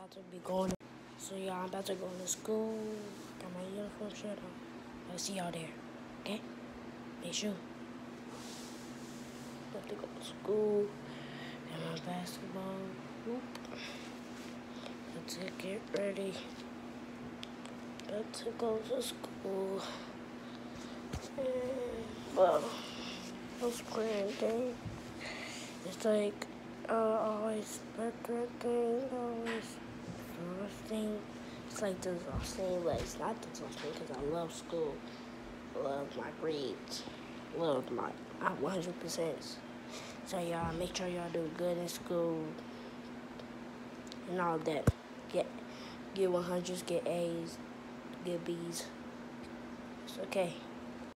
about to be going. So y'all, I'm about to go to school. Got my uniform shirt on. I'll see y'all there. Okay? Make sure. About to go to school. And my basketball hoop. About to get ready. About to go to school. And, well, I was playing thing. It's like always thing, always thing. It's like the thing, but it's not the thing because I love school, love my grades, love my 100%. So y'all make sure y'all do good in school and all that. Get 100s, get A's, get B's. It's okay.